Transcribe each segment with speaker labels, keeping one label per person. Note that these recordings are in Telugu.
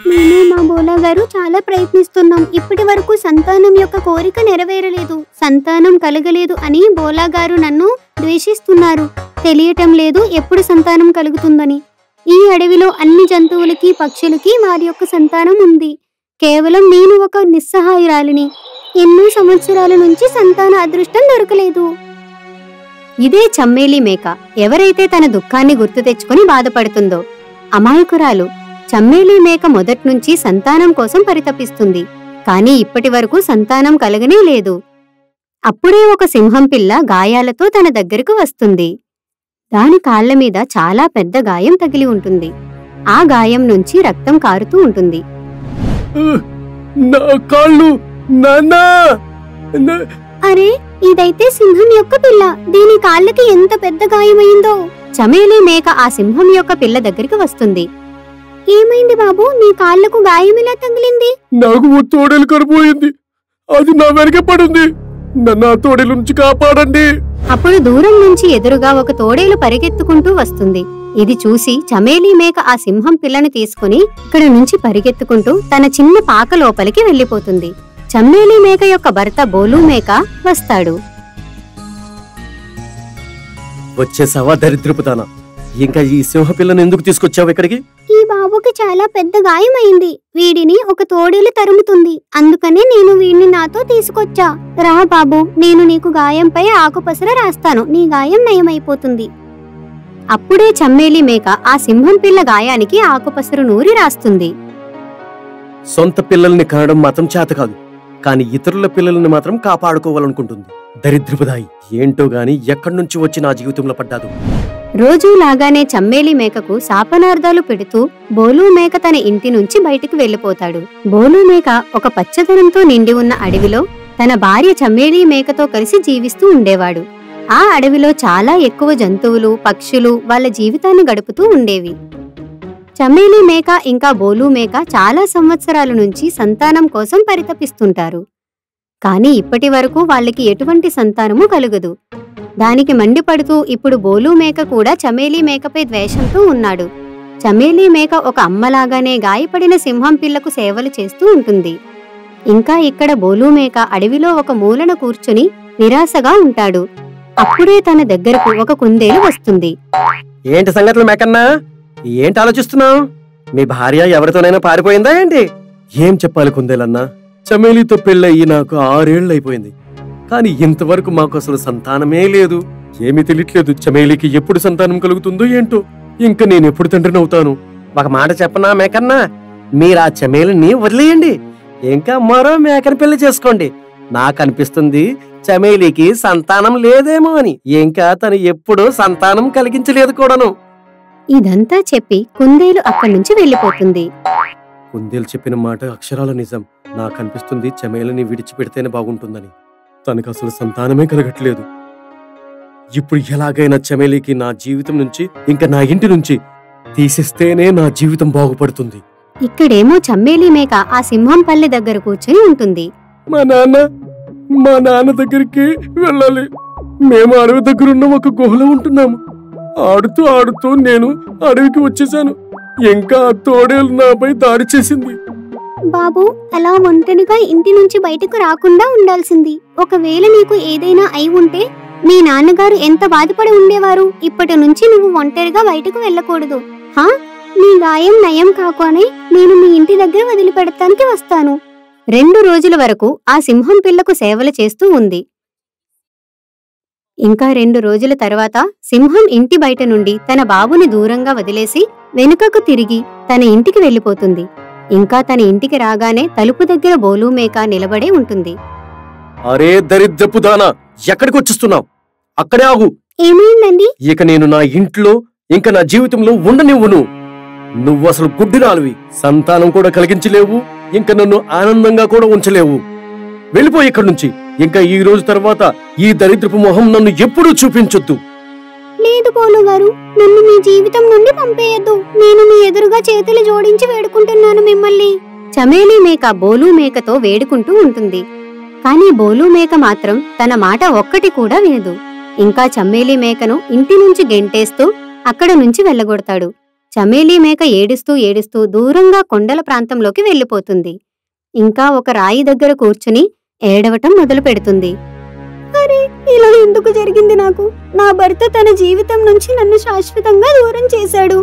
Speaker 1: నేను మా బోలా గారు చాలా ప్రయత్నిస్తున్నాం. ఇప్పటి వరకు సంతానం యొక్క కోరిక నెరవేరలేదు. సంతానం కలగలేదు అని బోలా గారు నన్ను ద్వేషిస్తున్నారు. తెలియటం లేదు ఎప్పుడు సంతానం కలుగుతుందని. ఈ అడవిలో అన్ని జంతువులకి పక్షులకి వారి యొక్క సంతానం ఉంది. కేవలం నేను ఒక నిస్సహాయురాలిని. ఎన్నో సంవత్సరాల నుంచి సంతాన అదృష్టం దొరకలేదు.
Speaker 2: ఇదే చమ్మేలి మేక ఎవరైతే తన దుఃఖాన్ని గుర్తు తెచ్చుకొని బాధపడుతుందో. అమాయకురాలు చమ్మేలి మేక మొదట్నుంచి సంతానం కోసం పరితపిస్తుంది. కాని ఇప్పటి వరకు సంతానం కలగనే లేదు. అప్పుడే ఒక సింహం పిల్ల గాయాలతో తన దగ్గరకు వస్తుంది. దాని కాళ్ల మీద చాలా పెద్ద గాయం తగిలి ఉంటుంది. ఆ గాయం నుంచి రక్తం కారుతూ ఉంటుంది.
Speaker 1: అరే, ఇదైతే సింహం యొక్క పిల్ల. దీని కాళ్ళకి ఎంత పెద్ద గాయమైందో.
Speaker 2: చమేలి మేక ఆ సింహం యొక్క పిల్ల దగ్గరికి వస్తుంది.
Speaker 1: ఏమైంది బాబు, నీ కాళ్లకు గాయం ఎలా తగిలింది?
Speaker 3: నాకు తోడేలు కరిపోయింది. అది నా వెనక పడింది. నన్ను ఆ తోడేలు నుంచి కాపాడండి.
Speaker 2: అప్పుడు దూరం నుంచి ఎదురుగా ఒక తోడేలు పరిగెత్తుకుంటూ వస్తుంది. ఇది చూసి చమేలి మేక ఆ సింహం పిల్లను తీసుకుని ఇక్కడి నుంచి పరిగెత్తుకుంటూ తన చిన్న పాక లోపలికి వెళ్లిపోతుంది. చమ్మేలి మేక యొక్క భర్త బోలు మేక వస్తాడు.
Speaker 3: వచ్చేసావా దరిద్రపుతానా? ఇంకా ఈ సింహపిల్లను ఎందుకు తీసుకొచ్చావు ఇక్కడికి?
Speaker 1: ఈ బాబుకి చాలా పెద్ద గాయమైంది. వీడిని ఒక తోడేలు తరుముతుంది. అందుకనే నేను వీడిని నాతో తీసుకొచ్చా. రా బాబు, నేను నీకు గాయంపై ఆకుపసర రాస్తాను. నీ గాయం నయమైపోతుంది.
Speaker 2: అప్పుడే చమ్మేలి మేక ఆ సింహం పిల్ల గాయానికి ఆకుపసరు నూరి రాస్తుంది.
Speaker 3: సొంత పిల్లల్ని కనడం మాత్రం చేత కాదు, కాని ఇతరుల పిల్లల్ని మాత్రం కాపాడుకోవాలనుకుంటుంది. దరిద్రపుదాయి ఏంటో గాని ఎక్కడి నుంచి వచ్చి నా జీవితంలో పడ్డాదు.
Speaker 2: రోజులాగానే చమ్మేలి మేకకు శాపనార్థాలు పెడుతూ బోలు మేక తన ఇంటి నుంచి బయటికి వెళ్లిపోతాడు. బోలు మేక ఒక పచ్చదనంతో నిండి ఉన్న అడవిలో తన భార్య చమ్మేలి మేకతో కలిసి జీవిస్తూ ఉండేవాడు. ఆ అడవిలో చాలా ఎక్కువ జంతువులు, పక్షులు వాళ్ళ జీవితాన్ని గడుపుతూ ఉండేవి. చమ్మేలి మేక ఇంకా బోలు మేక చాలా సంవత్సరాల నుంచి సంతానం కోసం పరితపిస్తుంటారు. కాని ఇప్పటి వరకు వాళ్ళకి ఎటువంటి సంతానము కలుగదు. దానికి మండిపడుతూ ఇప్పుడు బోలు మేక కూడా చమేలి మేకపై ద్వేషంతో ఉన్నాడు. చమేలి మేక ఒక అమ్మలాగానే గాయపడిన సింహం పిల్లకు సేవలు చేస్తూ ఉంటుంది. ఇంకా ఇక్కడ బోలు మేక అడవిలో ఒక మూలన కూర్చుని నిరాశగా ఉంటాడు. అప్పుడే తన దగ్గరకు ఒక కుందేలు వస్తుంది.
Speaker 3: ఏంటి సంగతులు మేకన్నా? ఏంటి ఆలోచిస్తున్నావు? మీ భార్య ఎవరితోనైనా పారిపోయిందా ఏంటి? ఏం చెప్పాలి కుందేలన్నా? చమేలితో పెళ్ళయి నాకు 6 ఏళ్లైపోయింది. కాని ఇంతవరకు మాకు అసలు సంతానమే లేదు. ఏమీ తెలియట్లేదు. చమేలికి ఎప్పుడు సంతానం కలుగుతుందో ఏంటో. ఇంకా నేనెప్పుడు తండ్రినవుతాను? ఒక మాట చెప్పనా మేకన్నా? మీరా చమేలిని వదిలేయండి. ఇంకా మరో మేకని పెళ్లి చేసుకోండి. నాకనిపిస్తుంది చమేలికి సంతానం లేదేమో అని. ఇంకా తను ఎప్పుడూ సంతానం కలిగించలేదు కూడాను.
Speaker 2: ఇదంతా చెప్పి కుందేలు అక్కడి నుంచి వెళ్లిపోతుంది.
Speaker 3: కుందేలు చెప్పిన మాట అక్షరాల నిజం. నాకనిపిస్తుంది చమేలిని విడిచిపెడితేనే బాగుంటుందని. తనకు అసలు సంతానమే కలగట్లేదు. ఇప్పుడు ఎలాగైనా చమేలికి నా జీవితం నుంచి, ఇంకా నా ఇంటి నుంచి తీసేస్తేనే నా జీవితం బాగుపడుతుంది.
Speaker 2: ఇక్కడేమో చమ్మేలి మేక ఆ సింహం పల్లె దగ్గర కూర్చుని ఉంటుంది.
Speaker 3: మా నాన్న దగ్గరికి వెళ్ళాలి. మేము అడవి దగ్గరున్న ఒక గుహలో ఉంటున్నాము. ఆడుతూ నేను అడవికి వచ్చేసాను. ఇంకా తోడేలు నాపై దాడి చేసింది.
Speaker 1: బాబు, అలా ఒంటరిగా ఇంటి నుంచి బయటకు రాకుండా ఉండాల్సింది. ఒకవేళ నీకు ఏదైనా అయి ఉంటే మీ నాన్నగారు ఎంత బాధపడి ఉండేవారు. ఇప్పటి నుంచి నువ్వు ఒంటరిగా బయటకు వెళ్ళకూడదు. నీ గాయం నయం కాకునే నేను మీ ఇంటి దగ్గర వదిలిపెడతానికి వస్తాను.
Speaker 2: 2 రోజుల వరకు ఆ సింహం పిల్లకు సేవలు చేస్తూ ఉంది. ఇంకా 2 రోజుల తర్వాత సింహం ఇంటి బయట నుండి తన బాబుని దూరంగా వదిలేసి వెనుకకు తిరిగి తన ఇంటికి వెళ్లిపోతుంది. ఇంకా తన ఇంటికి రాగానే తలుపు దగ్గర బోలు మేక నిలబడే ఉంటుంది.
Speaker 3: అరే దరిద్రపు దానా, ఎక్కడికి వచ్చేస్తున్నావు? అక్కడే ఆగు.
Speaker 1: ఏమైందండి?
Speaker 3: ఇక నేను నా ఇంట్లో, ఇంకా నా జీవితంలో ఉండనివ్వును. నువ్వు అసలు గుడ్డిరాలివి. సంతానం కూడా కలిగించలేవు. ఇంకా నన్ను ఆనందంగా కూడా ఉంచలేవు. వెళ్ళిపోయి ఇక్కడి నుంచి. ఇంకా ఈ రోజు తర్వాత ఈ దరిద్రపు మొహం నన్ను ఎప్పుడూ చూపించొద్దు.
Speaker 1: లేదు బోలు గారు, నన్ను మీ జీవితం నుండి పంపేయద్దు. నేను మీ ఎదురుగా చేతులు జోడించి వేడుకుంటున్నాను మిమ్మల్ని.
Speaker 2: చమేలి మేక బోలు మేకతో వేడుకుంటూ ఉంటుంది. కాని బోలు మేక మాత్రం తన మాట ఒక్కటి కూడా వినదు. ఇంకా చమ్మేలి మేకను ఇంటి నుంచి గెంటేస్తూ అక్కడ నుంచి వెళ్ళగొడతాడు. చమేలీ మేక ఏడుస్తూ ఏడుస్తూ దూరంగా కొండల ప్రాంతంలోకి వెళ్ళిపోతుంది. ఇంకా ఒక రాయి దగ్గర కూర్చుని ఏడవటం మొదలు పెడుతుంది.
Speaker 1: అరే, ఇలా ఎందుకు జరిగింది నాకు? నా భర్త తన జీవితం నుంచి నన్ను శాశ్వతంగా దూరం చేశాడు.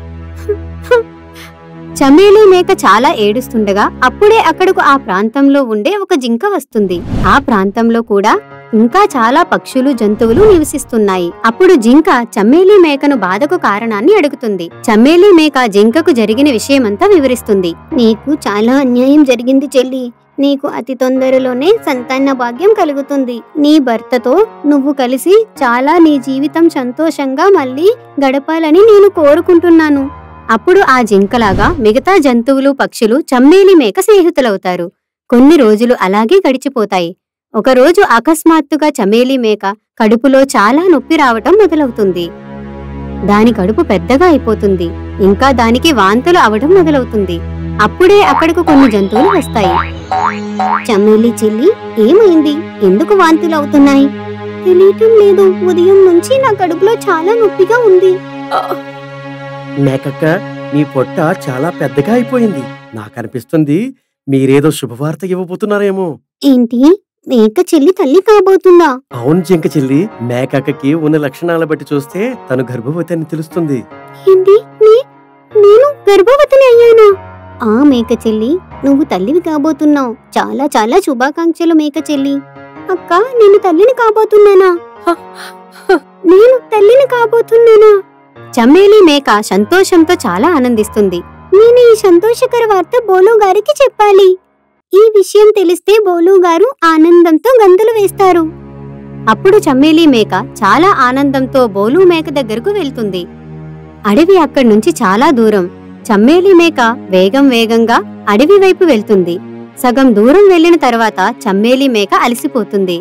Speaker 2: చమేలీ మేక చాలా ఏడుస్తుండగా అప్పుడే అక్కడకు ఆ ప్రాంతంలో ఉండే ఒక జింక వస్తుంది. ఆ ప్రాంతంలో కూడా ఇంకా చాలా పక్షులు, జంతువులు నివసిస్తున్నాయి. అప్పుడు జింక చమేలీ మేకను బాధకు కారణాన్ని అడుగుతుంది. చమేలీ మేక జింకకు జరిగిన విషయమంతా వివరిస్తుంది.
Speaker 1: నీకు చాలా అన్యాయం జరిగింది చెల్లి. నీకు అతి తొందరలోనే సంతాన భాగ్యం కలుగుతుంది. నీ భర్తతో నువ్వు కలిసి నీ జీవితం సంతోషంగా మళ్ళీ గడపాలని నేను కోరుకుంటున్నాను.
Speaker 2: అప్పుడు ఆ జింకలాగా మిగతా జంతువులు, పక్షులు చమేలీ మేక స్నేహితులవుతారు. కొన్ని రోజులు అలాగే గడిచిపోతాయి. ఒకరోజు అకస్మాత్తుగా చమేలీ మేక కడుపులో చాలా నొప్పి రావటం మొదలవుతుంది. దాని కడుపు పెద్దగా అయిపోతుంది. ఇంకా దానికి వాంతులు అవడం మొదలవుతుంది. అప్పుడే అక్కడకు కొన్ని జంతువులు వస్తాయి.
Speaker 1: చమేలీ చెల్లి, ఏమైంది? ఎందుకు వాంతులు అవుతున్నాయి? తెలియటం లేదు. ఉదయం నుంచి నా కడుపులో చాలా నొప్పిగా ఉంది.
Speaker 3: మేకక్క, మీ పొట్ట చాలా పెద్దగా అయిపోయింది. నాకనిపిస్తుంది మీరేదో శుభవార్త ఇవ్వబోతున్నారేమో.
Speaker 1: ఏంటి? మేక చెల్లి తల్లి కాబోతుందా?
Speaker 3: అవును జింక చెల్లి, మేకక్కకి ఉన్న లక్షణాల బట్టి చూస్తే తను గర్భవతి అని తెలుస్తుంది.
Speaker 1: ఏంటి? నేను గర్భవతిని అయ్యానా? ఆ మేక చెల్లి, నువ్వు తల్లివి కాబోతున్నావు. చాలా చాలా శుభాకాంక్షలు మేక చెల్లి. అక్క, నేను తల్లిని కాబోతున్నానా? నేను తల్లిని కాబోతున్నానా?
Speaker 2: చమేలీ మేక సంతోషంతో చాలా ఆనందిస్తుంది.
Speaker 1: నేను ఈ సంతోషకర వార్త బోలు గారికి చెప్పాలి. ఈ విషయం తెలిస్తే బోలు గారు ఆనందంతో గంతులు వేస్తారు.
Speaker 2: అప్పుడు చమేలీ మేక చాలా ఆనందంతో బోలు మేక దగ్గరకు వెళ్తుంది. అడవి అక్కడి నుంచి చాలా దూరం. చమేలీ మేక వేగంగా అడవి వైపు వెళ్తుంది. సగం దూరం వెళ్లిన తర్వాత చమేలీ మేక అలసిపోతుంది.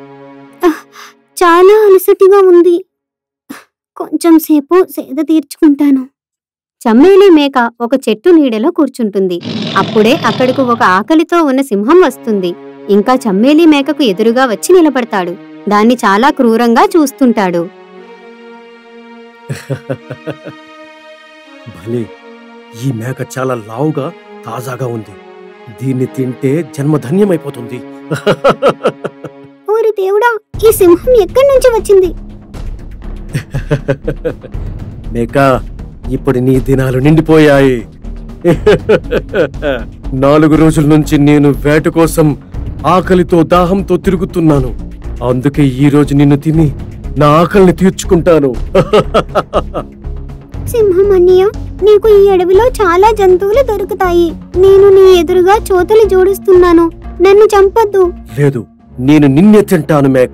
Speaker 1: చాలా అలసటిగా ఉంది. కొంచెం సేపు సేద తీర్చుకుంటాను.
Speaker 2: చమేలీ మేక ఒక చెట్టు నీడలో కూర్చుంటుంది. అప్పుడే అక్కడకు ఒక ఆకలితో ఉన్న సింహం వస్తుంది. ఇంకా చమేలీ మేకకు ఎదురుగా వచ్చి నిలబడతాడు. దాన్ని చాలా క్రూరంగా చూస్తుంటాడు.
Speaker 3: భలే, ఈ మేక చాలా లావుగా తాజాగా ఉంది. దీన్ని తింటే జన్మధన్యమైపోతుంది.
Speaker 1: ఓరి దేవుడా, ఈ సింహం ఎక్కడి నుంచి వచ్చింది?
Speaker 3: మేక, ఇప్పుడు నీ దినాలు నిండిపోయాయి. 4 రోజుల నుంచి నేను వేట కోసం ఆకలితో దాహంతో తిరుగుతున్నాను. అందుకే ఈ రోజు నిన్ను తిని నా ఆకలిని తీర్చుకుంటాను.
Speaker 1: సింహం అన్నయ్య, నీకు ఈ అడవిలో చాలా జంతువులు దొరుకుతాయి. నేను నీ ఎదురుగా చోతలు జోడిస్తున్నాను. నన్ను చంపొద్దు.
Speaker 3: లేదు, నేను నిన్నే తింటాను మేక.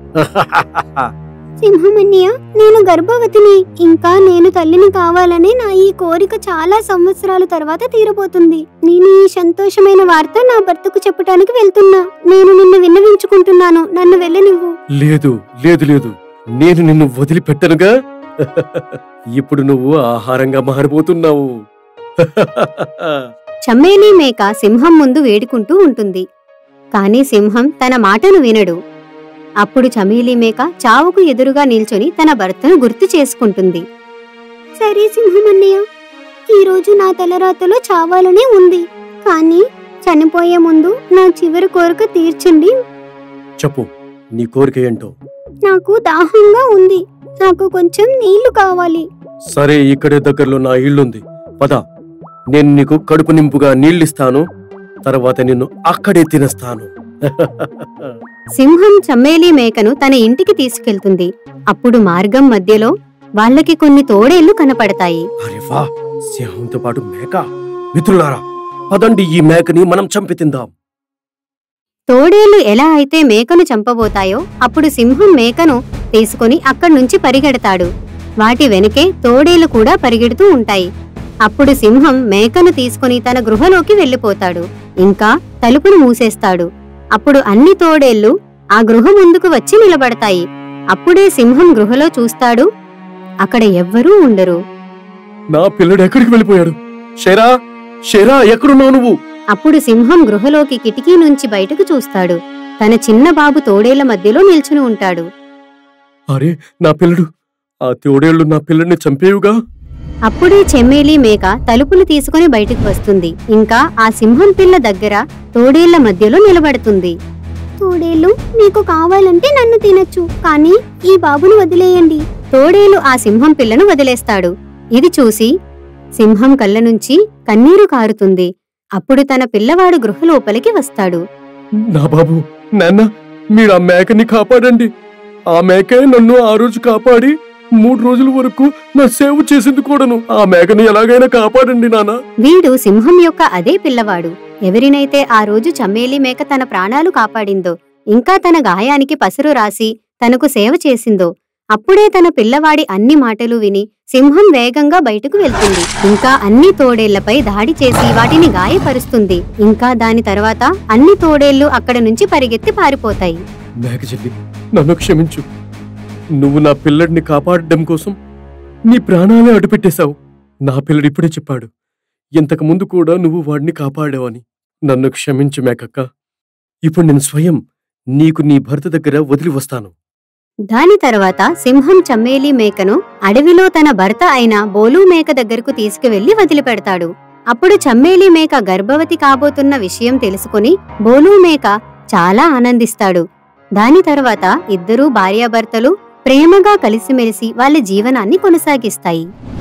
Speaker 1: సింహం అన్నయ్య, నేను గర్భవతిని. ఇంకా నేను తల్లిని కావాలని నా ఈ కోరిక చాలా సంవత్సరాల తర్వాత తీరబోతుంది. నేను ఈ సంతోషమైన వార్త నా భర్తకు చెప్పడానికి వెళ్తున్నా. నేను నిన్ను విన్నవించుకుంటున్నాను. నన్ను వెళ్ళనివ్వు.
Speaker 3: లేదు లేదు లేదు, నేను నిన్ను వదిలిపెట్టనుగా. ఇప్పుడు నువ్వు ఆహారంగా మారిపోతున్నావు.
Speaker 2: చమేలీ మేక సింహం ముందు వేడుకుంటూ ఉంటుంది. కాని సింహం తన మాటను వినడు. అప్పుడు చమేలీ మేక చావుకు ఎదురుగా నిల్చొని తన భర్తను గుర్తు చేసుకుంటుంది.
Speaker 1: సరే సింహం అన్నయ్య, ఈరోజు నా తలరాతలో చావాలనే ఉంది. కానీ చనిపోయే ముందు నా చివరి కోరిక తీర్చండి.
Speaker 3: చెప్పు, నీ కోరిక ఏంటో?
Speaker 1: నాకు దాహంగా ఉంది. నాకు కొంచెం నీళ్లు కావాలి.
Speaker 3: సరే, ఇక్కడే దగ్గరలో నా ఇల్లుంది. పద, నేను నీకు కడుపు నింపుగా నీళ్ళిస్తాను. తర్వాత నిన్ను అక్కడే తినేస్తాను.
Speaker 2: సింహం చమేలీ మేకను తన ఇంటికి తీసుకెళ్తుంది. అప్పుడు మార్గం మధ్యలో వాళ్ళకి కొన్ని తోడేళ్లు కనపడతాయి.
Speaker 3: అరే వా, సింహంతో పాటు మేక. మిత్రులారా, పదండి, ఈ మేకని మనం చంపి తిందాం.
Speaker 2: తోడేళ్లు ఎలా అయితే మేకను చంపబోతాయో అప్పుడు సింహం మేకను తీసుకుని అక్కడి నుంచి పరిగెడతాడు. వాటి వెనకే తోడేళ్లు కూడా పరిగెడుతూ ఉంటాయి. అప్పుడు సింహం మేకను తీసుకుని తన గృహలోకి వెళ్లిపోతాడు. ఇంకా తలుపును మూసేస్తాడు. అప్పుడు అన్ని తోడేళ్లు ఆ గృహ ముందుకు వచ్చి నిలబడతాయి. అప్పుడే సింహం గృహలో చూస్తాడు. అక్కడ ఎవ్వరూ ఉండరు.
Speaker 3: నా పిల్లడు ఎక్కడికి వెళ్ళిపోయాడు? షేరా, షేరా, ఎక్కడున్నావు నువ్వు?
Speaker 2: అప్పుడు సింహం గృహలోకి కిటికీ నుంచి బయటకు చూస్తాడు. తన చిన్న బాబు తోడేళ్ల మధ్యలో నిల్చుని ఉంటాడు.
Speaker 3: అరే, నా పిల్లడు! ఆ తోడేళ్లు నా పిల్లడిని చంపేవుగా.
Speaker 2: అప్పుడే చెమ్మేలి మేక తలుపులు తీసుకుని బయటికి వస్తుంది. ఇంకా ఆ సింహం పిల్ల దగ్గర తోడేళ్ల మధ్యలో నిలబడుతుంది.
Speaker 1: తోడేళ్ళు, మీకు కావాలంటే నన్ను తినొచ్చు, కానీ ఈ బాబును వదిలేయండి.
Speaker 2: తోడేలు ఆ సింహం పిల్లను వదిలేస్తాడు. ఇది చూసి సింహం కళ్ళ నుంచి కన్నీరు కారుతుంది. అప్పుడు తన పిల్లవాడు గృహ లోపలికి వస్తాడు.
Speaker 3: నా బాబు, నాన్న, మీరు ఆ మేకని కాపాడండి. ఆ మేకే నన్ను ఆ రోజు కాపాడి 3 రోజుల వరకు నా సేవ చేసింది కూడాను. ఆ మేకని ఎలాగైనా కాపాడండి నాన్న.
Speaker 2: వీడు సింహం యొక్క అదే పిల్లవాడు. ఎవరినైతే ఆ రోజు చమ్మేలి మేక తన ప్రాణాలు కాపాడిందో, ఇంకా తన గాయానికి పసరు రాసి తనకు సేవ చేసిందో, అప్పుడే తన పిల్లవాడి అన్ని మాటలు విని సింహం వేగంగా బయటకు వెళ్తుంది. ఇంకా అన్ని తోడేళ్లపై దాడి చేసి వాటిని గాయపరుస్తుంది. ఇంకా దాని తర్వాత అన్ని తోడేళ్లు అక్కడ నుంచి పరిగెత్తి పారిపోతాయి.
Speaker 3: మేక చెల్లి, నన్ను క్షమించు. నువ్వు నా పిల్లడిని కాపాడడం కోసం నీ ప్రాణాలే అడ్డుపెట్టేశావు. నా పిల్లడు ఇప్పుడే చెప్పాడు, ఇంతకు ముందు కూడా నువ్వు వాడిని కాపాడావని. నన్ను క్షమించు మేకక్క. ఇప్పుడు నేను స్వయం నీకు నీ భర్త దగ్గర వదిలి వస్తాను.
Speaker 2: దాని తర్వాత సింహం చమ్మేలి మేకను అడవిలో తన భర్త అయిన బోలు మేక దగ్గరకు తీసుకువెళ్లి వదిలిపెడతాడు. అప్పుడు చమ్మేలి మేక గర్భవతి కాబోతున్న విషయం తెలుసుకుని బోలు మేక చాలా ఆనందిస్తాడు. దాని తర్వాత ఇద్దరూ భార్యాభర్తలు ప్రేమగా కలిసిమెలిసి వాళ్ళ జీవనాన్ని కొనసాగిస్తాయి.